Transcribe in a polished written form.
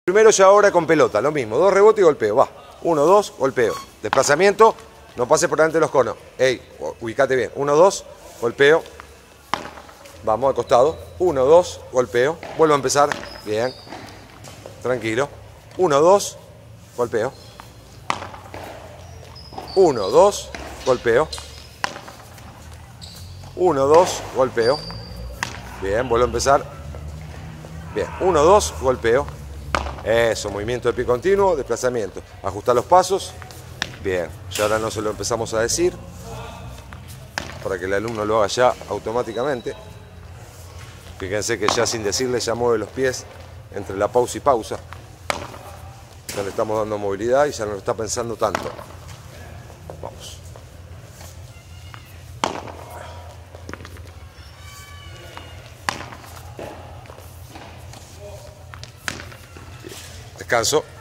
Primero ya ahora con pelota, lo mismo, 2 rebotes y golpeo, va. 1, 2, golpeo. Desplazamiento, no pase por delante de los conos. Ey, ubicate bien. 1, 2, golpeo. Vamos al costado. 1, 2, golpeo. Vuelvo a empezar. Bien. Tranquilo. 1, 2, golpeo. 1, 2, golpeo. 1, 2, golpeo. Bien, vuelvo a empezar. Bien, 1, 2, golpeo. Eso, movimiento de pie continuo, desplazamiento. Ajustar los pasos. Bien, ya ahora no se lo empezamos a decir, para que el alumno lo haga ya automáticamente. Fíjense que ya sin decirle ya mueve los pies entre la pausa y pausa. Ya le estamos dando movilidad y ya no lo está pensando tanto. Vamos. Descanso.